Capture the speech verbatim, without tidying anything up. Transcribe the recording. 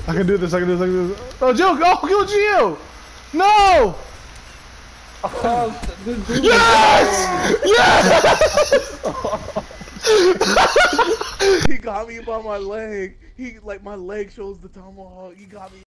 I can do this. I can do this. I can do this. Oh, Jill! Go! Kill Jill! No! Oh, yes! Yes! He got me by my leg. He like my leg shows the tomahawk. He got me.